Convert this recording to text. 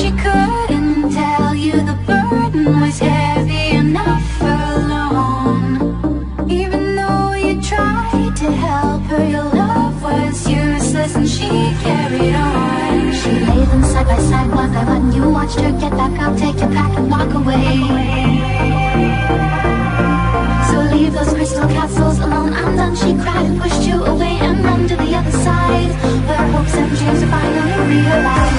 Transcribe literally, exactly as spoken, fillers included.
she couldn't tell you the burden was heavy enough alone. Even though you tried to help her, your love was useless and she carried on. She laid them side by side, one by one. You watched her get back up, take your pack and walk away. So leave those crystal castles alone, I'm done. She cried and pushed you away and ran to the other side, where hopes and dreams are finally realized.